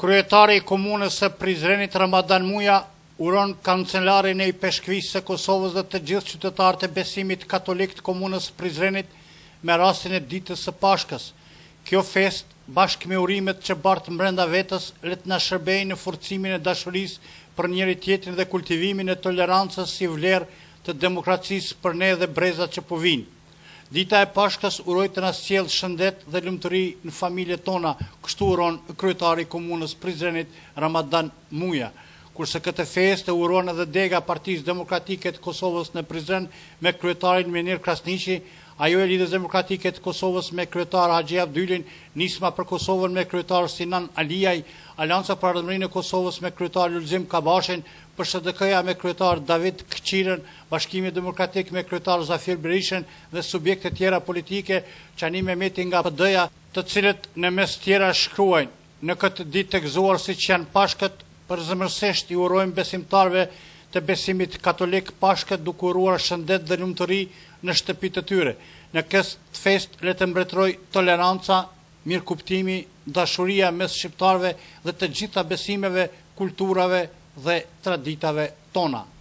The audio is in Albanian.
Kryetari i komunës së Prizrenit Ramadan Muja uron kancelarin e i Peshkvisë së Kosovës dhe të gjithë qytetarët e besimit katolik të komunës së Prizrenit me rastin e ditës së Pashkës. Kjo fest, bashkë me urimet që bartë mbrenda vetës, le të na shërbejë në forcimin e dashurisë për njëri tjetrin dhe kultivimin e tolerancës si vlerë të demokracisë për ne dhe brezat që po vinë. Dita e Pashkës uroj të na sjellë shëndet dhe lumturi në familjet tona, kështu uron kryetari i komunës Prizrenit Ramadan Muja. Kurse këtë festë uron edhe dega Partisë Demokratike të Kosovës në Prizren me kryetarin Menir Krasniqi, ajo e Lidhjes Demokratike të Kosovës me kryetar Haxhi Abdylin, Nisma për Kosovën me kryetar Sinan Aliaj, Alianca për Ardhmërinë e Kosovës me kryetar Lulzim Kabashin, PSHDK-ja me kryetar David Këqirën, Bashkimi Demokratik me kryetar Zafir Berishën dhe subjekte tjera politike, Qani Mehmeti nga PD-ja, të cilët në mes tjera shkruajnë në këtë ditë të gëzuar siç janë Pashkët, përzemërsisht i urojmë besimtarëve të besimit katolik Pashkët duke uruar shëndet dhe lumturi në shtëpitë të tyre. Në këtë fest le të mbretëroj toleranca, mirëkuptimi, dashuria mes shqiptarëve dhe të gjitha besimeve, kulturave dhe traditave tona.